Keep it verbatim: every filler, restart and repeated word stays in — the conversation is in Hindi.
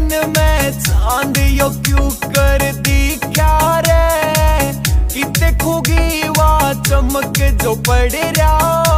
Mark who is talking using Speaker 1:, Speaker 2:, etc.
Speaker 1: दिन में चांद यो क्यों कर दी क्या रे, कि देखोगी वहाँ चमक जो पड़ रहा